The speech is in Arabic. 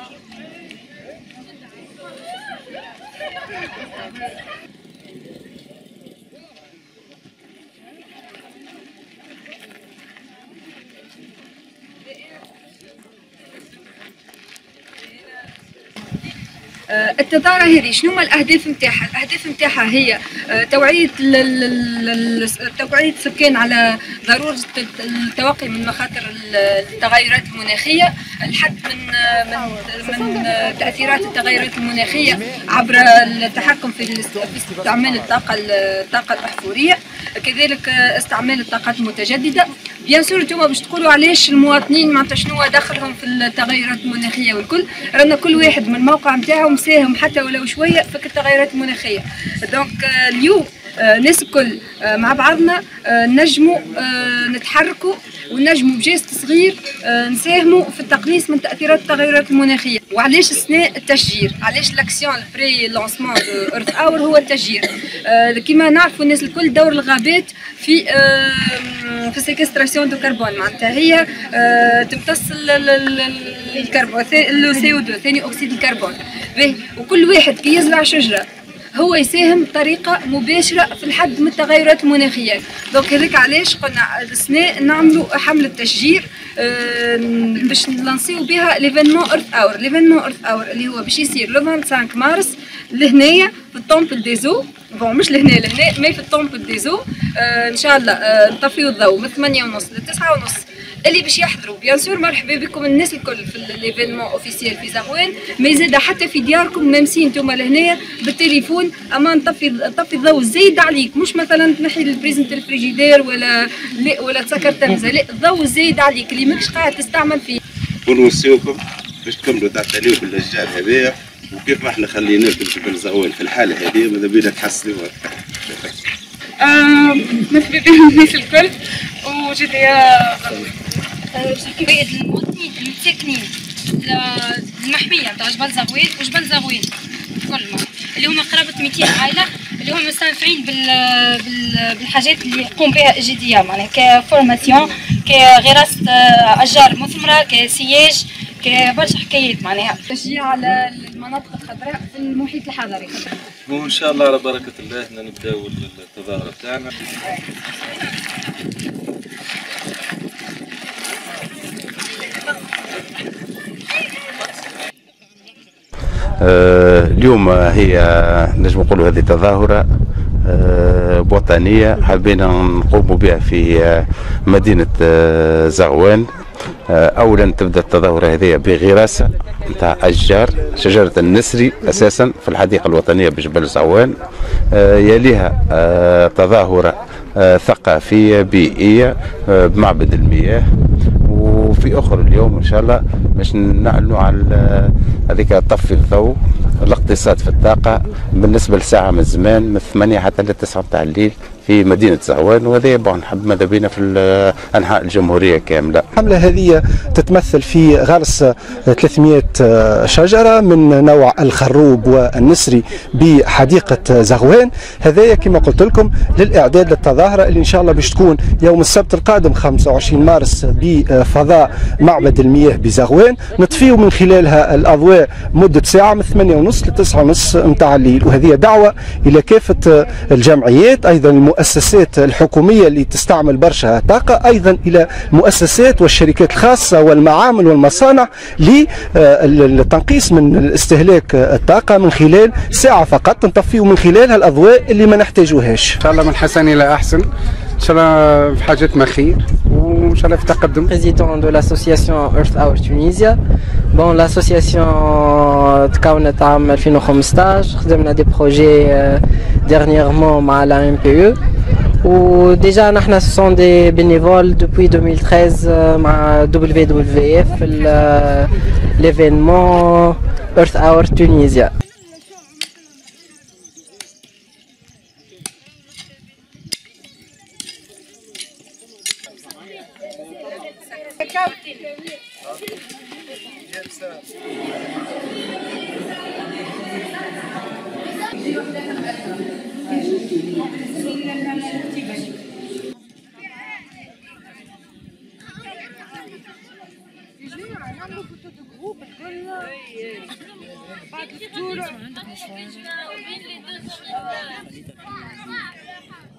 التظاهرة هذه شنو هما الأهداف نتاعها؟ الأهداف نتاعها هي توعية السكان على ضرورة التوقي من مخاطر التغيرات المناخية، الحد من تأثيرات التغيرات المناخية عبر التحكم في استعمال الطاقة الأحفورية، كذلك استعمال الطاقات المتجددة. بيان سور نتوما باش تقولوا علاش المواطنين معناتها شنو دخلهم في التغيرات المناخية والكل، رانا كل واحد من الموقع نتاعو مساهم حتى ولو شوية في التغيرات المناخية. دونك اليوم الناس الكل مع بعضنا نجموا نتحركوا ونجموا بجست صغير نساهموا في التقليص من تأثيرات التغيرات المناخية. وعلاش السنة التشجير؟ علاش لاكسيون البري لونسمون دو ايرث اور هو التشجير؟ كما نعرفوا الناس الكل دور الغابات في سيكستراسيون دو كربون، معناتها هي تمتص الكربون لو سي او 2 ثاني اكسيد الكربون. وكل واحد كي يزرع شجرة هو يساهم بطريقه مباشره في الحد من التغيرات المناخيه. دونك هذاك علاش قلنا السنه نعملوا حمله تشجير باش نلانسيو بها ليفينمون ايرث اور. ليفينمون ايرث اور اللي هو باش يصير لو 25 مارس لهنايا في الطومبل دي زو، بون مش لهنا مي في الطومبل دي زو. ان شاء الله نطفيو الضوء من 8:30 ل 9:30. اللي باش يحضروا بيان سور مرحبا بكم الناس الكل في ليفينمون اوفيسيال في زغوان، ما زاد حتى في دياركم مامسين نتوما لهنايا بالتليفون، اما نطفي الضوء الزايد عليك، مش مثلا تنحي البريزنت الفريجيدير ولا تسكر تمزه، لا الضوء الزايد عليك اللي ماكش قاعد تستعمل فيه. ونوصيوكم باش تكملوا تعتنيوا بالاشجار هذيا، وكيف ما احنا خليناكم في جبل زغوان في الحاله هذه ماذا بينا تحسنوا اكثر. مرحبا بهم الناس الكل، وجديا فوائد المواطنين المساكنين المحميه نتاع جبل زغوان وجبل زغوان كلهم اللي هما قرابه 200 عائله اللي هما مستنفعين بالحاجات اللي يقوم بها الجديه، معناها كفورماسيون كغراسه اشجار مثمره كسياج كبرشا حكايات، معناها تشجيع على المناطق الخضراء في المحيط الحضري. وان شاء الله على بركه الله نبداو التظاهره تاعنا. اليوم هي نجم نقولوا هذه تظاهرة وطنية حبينا نقوموا بها في مدينة زغوان. أولا تبدأ التظاهرة هذه بغراسة نتاع أشجار، شجرة النسري أساسا في الحديقة الوطنية بجبل زغوان. يليها تظاهرة ثقافية بيئية بمعبد المياه، وفي اخر اليوم ان شاء الله باش نعلنوا على هذيك طفي الضوء الاقتصاد في الطاقه بالنسبه لساعه من الزمان من 8 حتى ل 9 تاع الليل في مدينه زغوان، وهذا نحب ماذا بينا في انحاء الجمهوريه كامله. الحمله هذه تتمثل في غرس 300 شجره من نوع الخروب والنسري بحديقه زغوان. هذايا كما قلت لكم للاعداد للتظاهره اللي ان شاء الله باش تكون يوم السبت القادم 25 مارس بفضاء معبد المياه بزغوان. نطفيو من خلالها الاضواء مده ساعه من 8:30 ل 9:30 نتاع الليل، وهذه دعوه الى كافه الجمعيات، ايضا المؤسسات الحكوميه اللي تستعمل برشا طاقه، ايضا الى المؤسسات والشركات الخاصه والمعامل والمصانع للتنقيص من استهلاك الطاقه من خلال ساعه فقط نطفيو من خلالها الاضواء اللي ما نحتاجوهاش. ان شاء الله من حسن الى احسن، ان شاء الله في حاجتنا خير وان شاء الله في تقدم. Président de l'association Earth Hour Tunisia. Bon, l'association تكونت عام 2015، خدمنا دي بروجي dernièrement مع la MPE. وديجا نحن ce sont des bénévoles depuis 2013 مع WWF في l'événement Earth Hour Tunisia. نعملوا فوتو دو الجروب الكل بعد الفطور.